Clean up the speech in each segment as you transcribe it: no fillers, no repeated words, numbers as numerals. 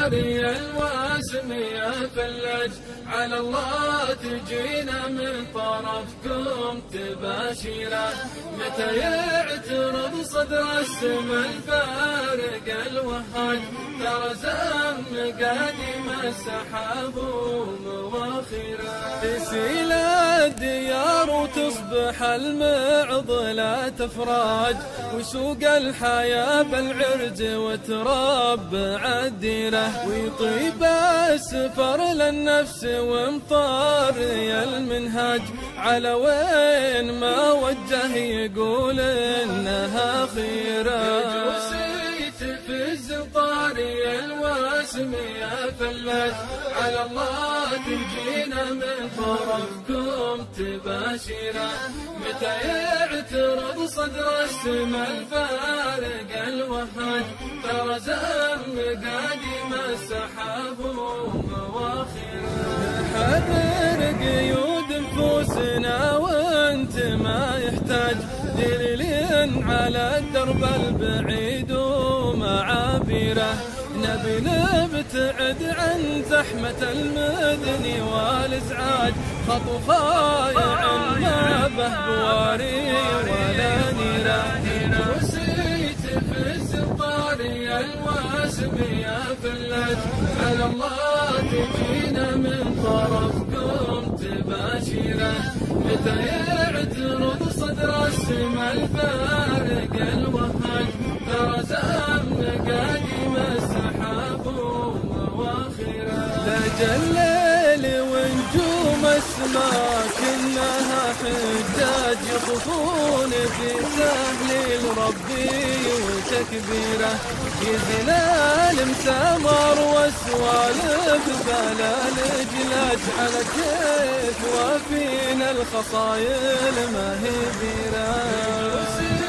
الطاري الواسم يا فلاج، على الله تجينا من طرفكم تباشيره. متى يعترض صدر السما الفارق الوهاج، ترى زم قادم السحاب ومواخره. تسيل الديار وتصبح المعضلة تفراج، وسوق الحياة بالعرج وتربع الديرة. ويطيب السفر للنفس ومطاري المنهاج، على وين ما وجه يقول إنها خيرة. تفز طاري الواسم يا فلاج، على الله تجينا من طرفكم تباشيره. متى يعترض صدر السما الفارق الوهاج، ترى زم قادم السحاب ومواخره. حذر قيود نفوسنا وانت ما يحتاج، دليل على الدرب البعيد ومعابيره. نبي نبتعد عن زحمة المدن والازعاج، خطو خايع ما به بواري ولا نيره. وسيت في الطاري الواسم يا فلاج، على الله تجينا من طرفكم تباشيره. متى يعترض صدر السما الفارق الوهاج، ترى زم قادم السحاب ومواخره. لج الليل ونجوم السماء كنها حجاج، يطوفون في تهليل ربي وتكبيره. يزن المسامر والسوالف بلا الجلاج، على كيف وفينا الخصايل ما هي بيره.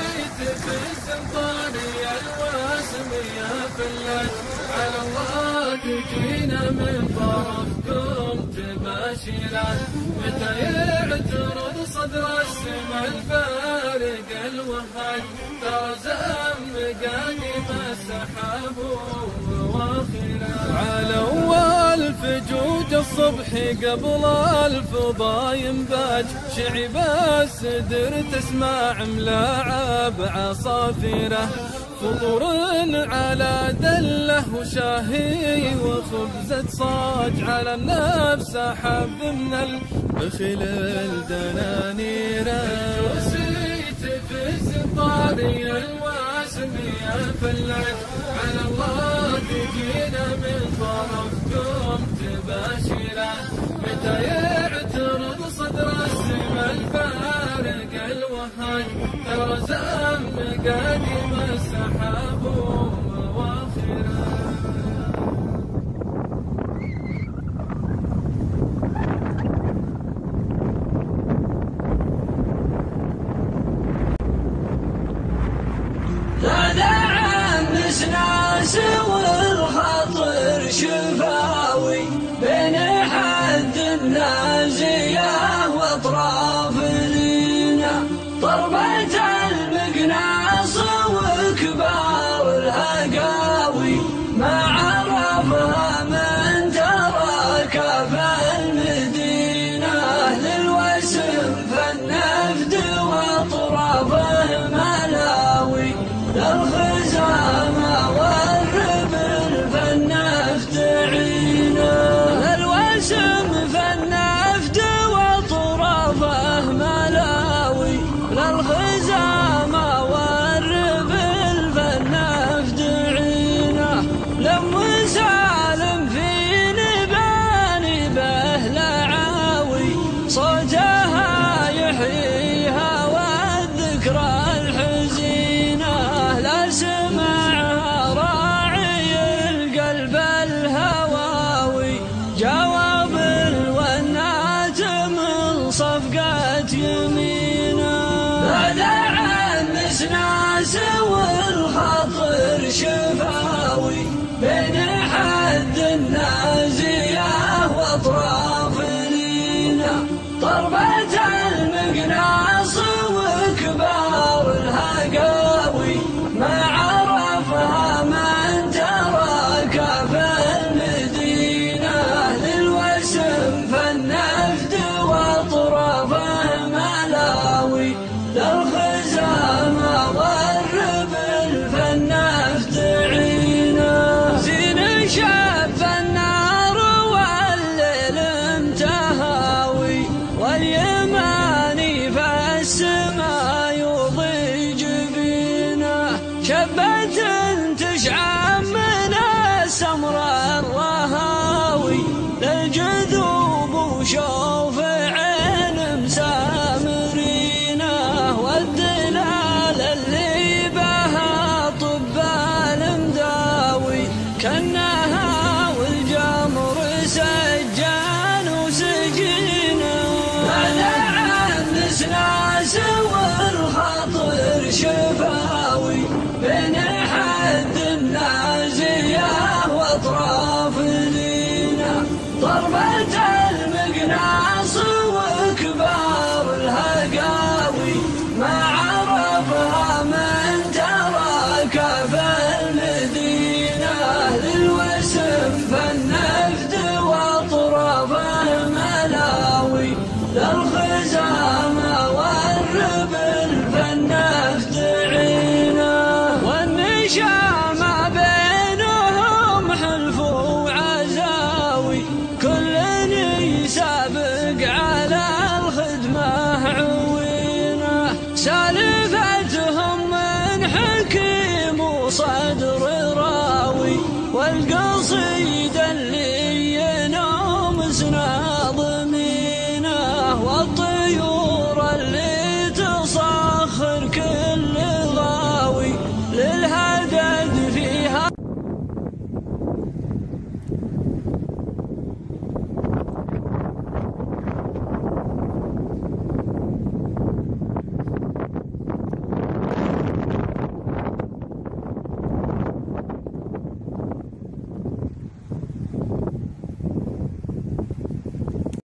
طاري الواسم يا فلاج، على الله تجينا من طرفكم تباشيره. متى يعترض صدر السما الفارق الوهاج، ترى زم قادم السحاب ومواخره. على اول فجوج الصبح قبل الفضا ينباج، شعب السدر تسمع ملاعب عصافيره. فطور على دله وشاهي وخبزة صاج، على النفس حب من البخل الدنانيره. وسيت في طاري الواسم يا فلاج، على الله تجينا من طرفكم تباشيره. متى يعترض صدر السما الفارق الوهاج، ترى زم قادم السحاب ومواخره. لا دعم ناس والخاطر شفاوي، بين حد النازية واطراف لينا. ضربة المقناص وكبار الهقاوي، ما عرفها من ترك فالمدينة. للوسم فالنفد واطرافه ملاوي، للخزامة والربل فالنفد عينا. للوسم فالنفد واطرافه ملاوي، للخزامة والربل فالنفد عينا. لم سالم في نباني به لعاوي، صوتها يحييها والذكرى الحزينة. لا سمعها راعي القلب الهواوي، جواب الونات من صفقة يمينه. لا دعم ناس والخاطر شفاوي، بين حد النازية واطراف لينا. ضربة المقناص وكبار الهقاوي، ما عرفها من ترك فالمدينة. العزامة والربل فالنفد عينا، والنشامة بينهم حلف وعزاوي كل يسابق على الخدمة عوينا، سالفتهم من حكيم وصدر راوي والقصيد